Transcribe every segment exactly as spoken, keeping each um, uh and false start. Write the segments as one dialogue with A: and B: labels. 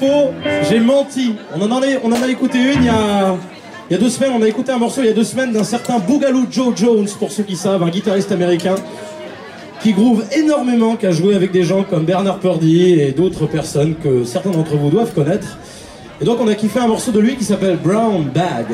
A: faux, j'ai menti. On en, a, on en a écouté une il y a, il y a deux semaines, on a écouté un morceau il y a deux semaines d'un certain Boogaloo Joe Jones, pour ceux qui savent, un guitariste américain qui groove énormément, qui a joué avec des gens comme Bernard Purdy et d'autres personnes que certains d'entre vous doivent connaître. Et donc on a kiffé un morceau de lui qui s'appelle Brown Bag.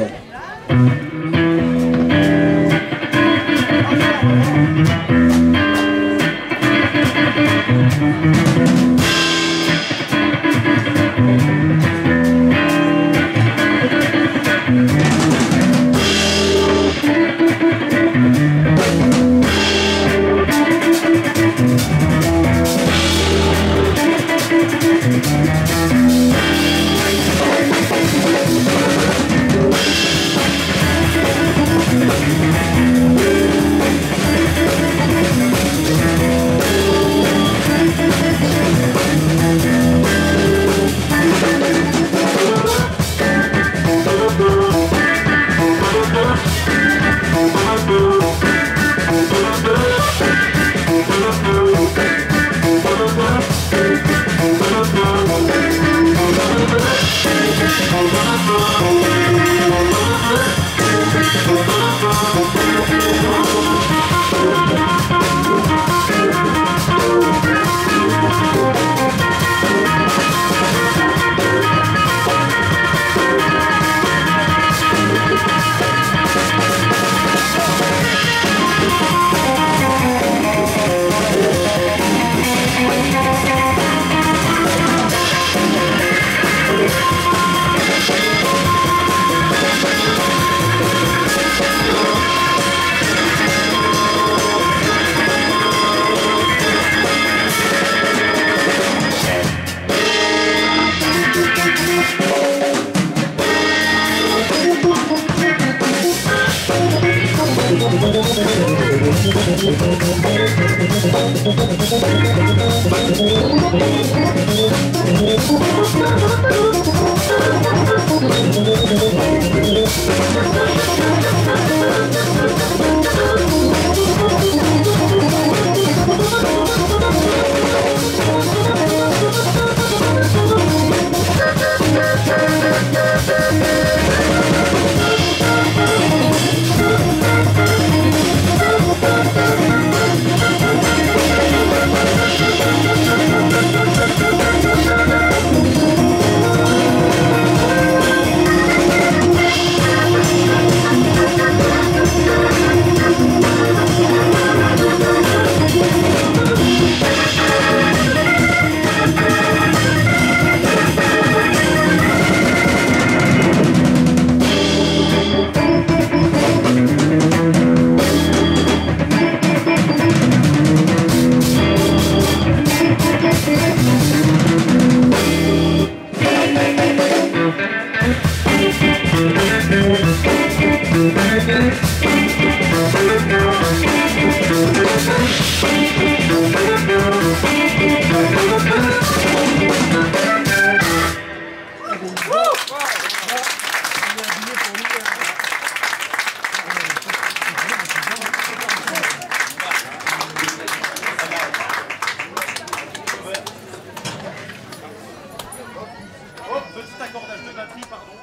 B: Petit accordage de batterie, pardon.